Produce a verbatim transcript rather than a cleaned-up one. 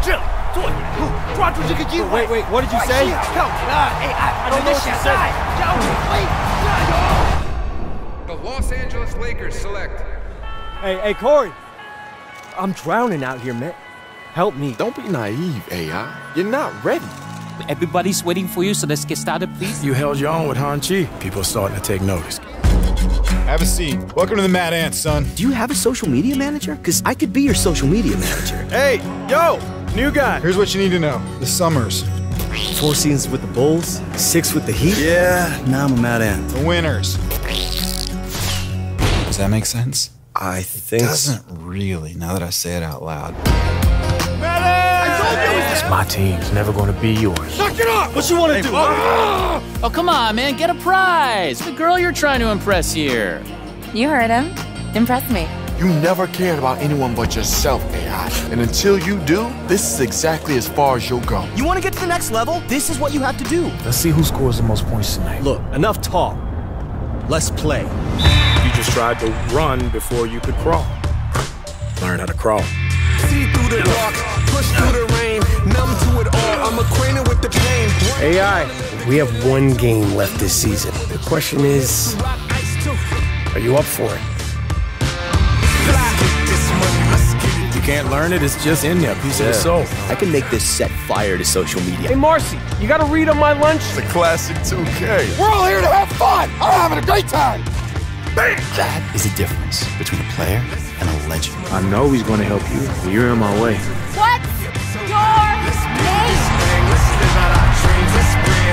这里，做你，抓住这个机会。 Wait, wait, what did you say? 靠你了！哎哎， I don't know what you said. 加油！喂，加油！ The Los Angeles Lakers select. Hey, hey, Corey. I'm drowning out here, man. Help me. Don't be naive, A I. You're not ready. Everybody's waiting for you, so let's get started, please. You held your own with Han Chi. People are starting to take notice. Have a seat. Welcome to the Mad Ants, son. Do you have a social media manager? Because I could be your social media manager. Hey, yo, new guy. Here's what you need to know. The Summers. Four seasons with the Bulls, six with the Heat. Yeah, now I'm a Mad Ant. The winners. Does that make sense? I think... It doesn't really, now that I say it out loud. It's my team. It's never going to be yours. Knock it off! What you want to do? Ah! Oh, come on, man, get a prize. The girl you're trying to impress here. You heard him. Impress me. You never cared about anyone but yourself, A I. And until you do, this is exactly as far as you'll go. You want to get to the next level? This is what you have to do. Let's see who scores the most points tonight. Look, enough talk. Let's play. You just tried to run before you could crawl. Learn how to crawl. See through the dark, push through the rain, numb to it all, I'm acquainted with the pain. A I, we have one game left this season. The question is, are you up for it? You can't learn it, it's just in there, piece of the soul. I can make this set fire to social media. Hey, Marcy, you got to read on my lunch? It's a classic two K. We're all here to have fun. I'm having a great time. That is the difference between a player and a legend. I know he's going to help you, but you're in my way. What's your name?